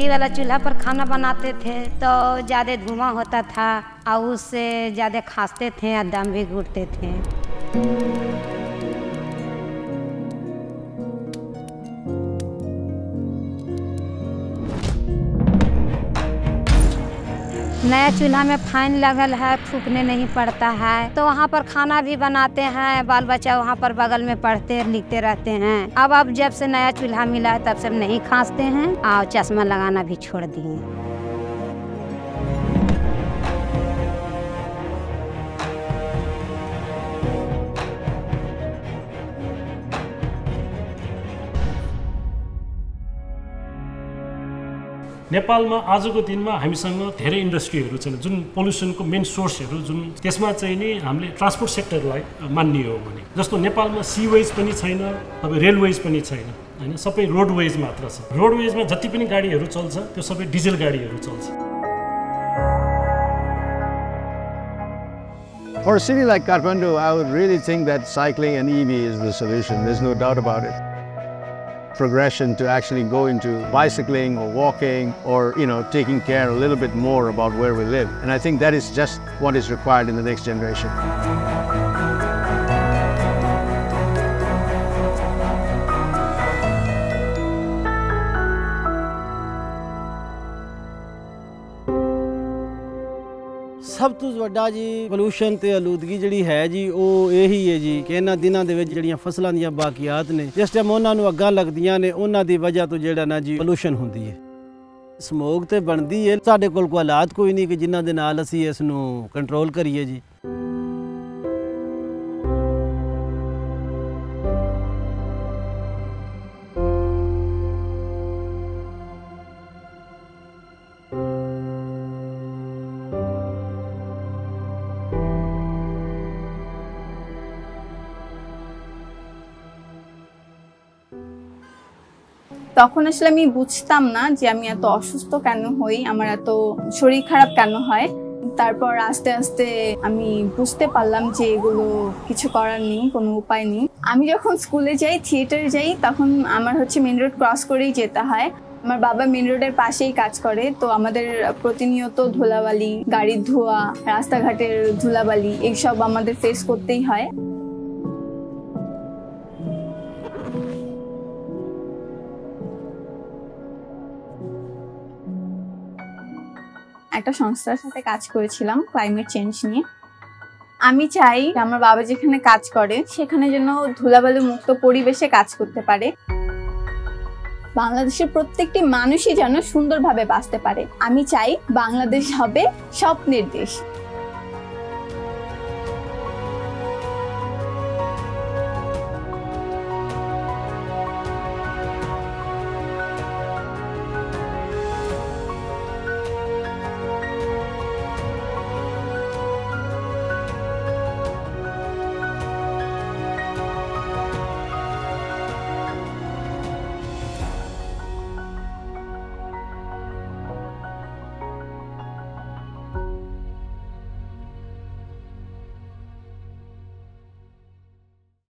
मिट्टी वाला चूल्हा पर खाना बनाते थे तो ज़्यादा धुआं होता था और उससे ज़्यादा खांसते थे और दम भी घुटते थे। नया चूल्हा में फैन लगल है, फूकने नहीं पड़ता है, तो वहाँ पर खाना भी बनाते हैं, बाल बच्चा वहाँ पर बगल में पढ़ते लिखते रहते हैं। अब जब से नया चूल्हा मिला है तब से नहीं खांसते हैं और चश्मा लगाना भी छोड़ दिए। नेपालमा आजको दिनमा हामीसँग धेरै इन्डस्ट्रीहरू छन् जुन पोल्युसनको मेन सोर्सहरू जुन त्यसमा चाहिँ नि हामीले ट्रान्सपोर्ट सेक्टरलाई मान्ने हो भने जस्तो नेपालमा सीवेज पनि छैन, अब रेलवेज पनि छैन हैन, सबै रोडवेज मात्र छ। रोडवेजमा जति पनि गाडीहरू चल्छ त्यो सबै डिजल गाडीहरू चल्छ। For a city like Kathmandu, I would really think that cycling and EV is the solution. There's no doubt about it. Progression to actually go into bicycling or walking or, taking care a little bit more about where we live. And I think that is just what is required in the next generation. सब तो वड्डा जी pollution ते आलूदगी जिहड़ी है जी ਉਹ ਇਹੀ ਹੈ ਜੀ ਕਿ ਇਹਨਾਂ ਦਿਨਾਂ ਦੇ ਵਿੱਚ ਜਿਹੜੀਆਂ ਫਸਲਾਂ ਦੀਆਂ ਬਾਕੀਆਤ ਨੇ ਜਿਸ ਟਾਈਮ ਉਹਨਾਂ ਨੂੰ ਅੱਗਾਂ ਲੱਗਦੀਆਂ ਨੇ ਉਹਨਾਂ ਦੀ ਵਜ੍ਹਾ ਤੋਂ ਜਿਹੜਾ ਨਾ ਜੀ ਪੋਲੂਸ਼ਨ ਹੁੰਦੀ ਹੈ। ਸਮੋਗ ਤੇ ਬਣਦੀ ਹੈ, ਸਾਡੇ ਕੋਲ ਕੋਈ ਹਾਲਾਤ ਕੋਈ ਨਹੀਂ ਕਿ ਜਿਨ੍ਹਾਂ ਦੇ ਨਾਲ ਅਸੀਂ ਇਸ ਨੂੰ ਕੰਟਰੋਲ ਕਰੀਏ ਜੀ। তখন আসলে আমি বুঝতাম না যে আমি এত অসুস্থ কেন হই, আমার এত শরীর খারাপ কেন হয়। তারপর আস্তে আস্তে আমি বুঝতে পারলাম যে এগুলো কিছু করার নেই, কোনো উপায় নেই। আমি যখন স্কুলে যাই, থিয়েটারে যাই, তখন আমার মেন রোড ক্রস করেই যেতে হয়। আমার বাবা মেন রোডের পাশেই কাজ করে, তো আমাদের প্রতিনিয়ত ধুলাবালি, গাড়ির ধোঁয়া, রাস্তাঘাটের ধুলাবালি এইসব আমাদের ফেস করতেই হয়। একটা সংস্থার সাথে কাজ করেছিলাম ক্লাইমেট চেঞ্জ নিয়ে। আমি চাই আমার বাবা যেখানে কাজ করে সেখানে যেন ধুলাবালি মুক্ত পরিবেশে কাজ করতে পারে। বাংলাদেশের প্রত্যেকটি মানুষই যেন সুন্দরভাবে বাঁচতে পারে। আমি চাই বাংলাদেশ হবে স্বপ্নের দেশ।